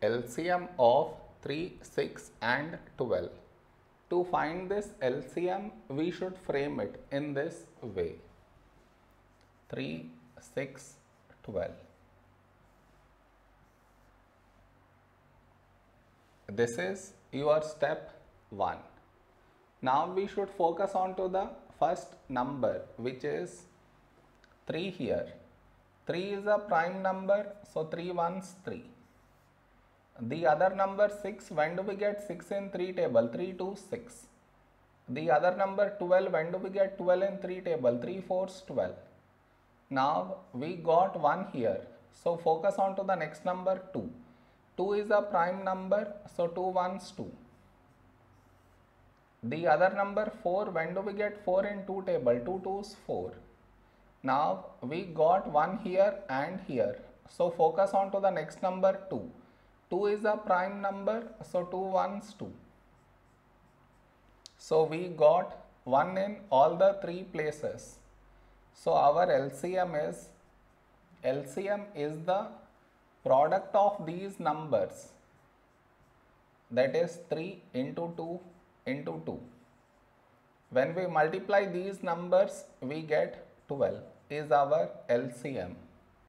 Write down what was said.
LCM of 3, 6 and 12. To find this LCM, we should frame it in this way. 3, 6, 12. This is your step 1. Now we should focus on to the first number, which is 3 here. 3 is a prime number, so 3 ones 3. The other number 6, when do we get 6 in 3 table? 3 2 6. The other number 12, when do we get 12 in 3 table? 3 4s 12. Now we got 1 here, so focus on to the next number 2. 2 is a prime number, so 2 ones 2. The other number 4, when do we get 4 in 2 table? 2 2s 4. Now we got 1 here and here, so focus on to the next number 2. 2 is a prime number, so 2 ones 2. So we got 1 in all the 3 places. So our LCM is the product of these numbers, that is 3 into 2 into 2. When we multiply these numbers, we get 12 is our LCM.